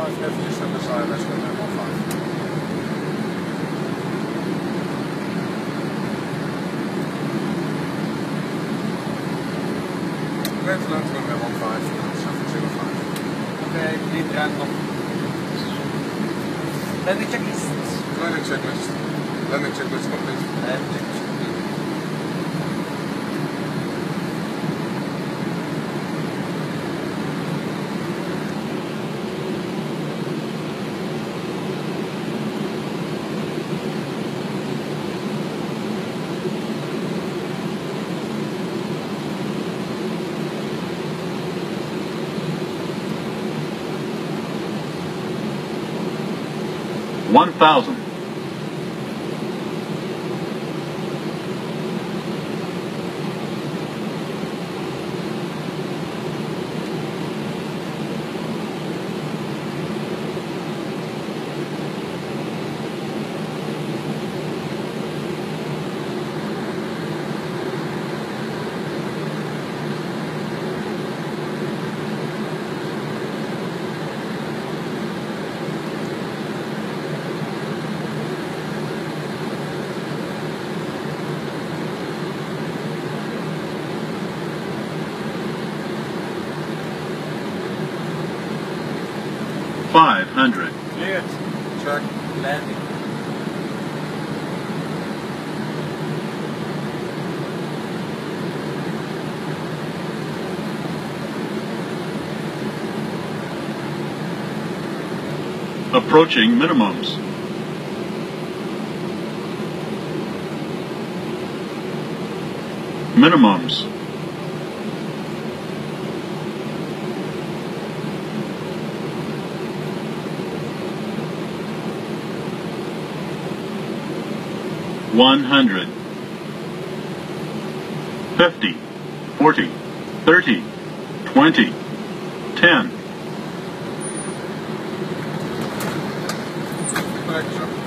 schuift eventjes en dan sta je best met 115. Wait, let's go met 115. Okay, die draait nog. Landing checklist. Landing checklist. Landing checklist complete. Landing checklist complete. $1,000. $500. Cleared. Check. Landing. Approaching minimums. Minimums. $100. 50, 40, 30, 20, 10. Correct, sir.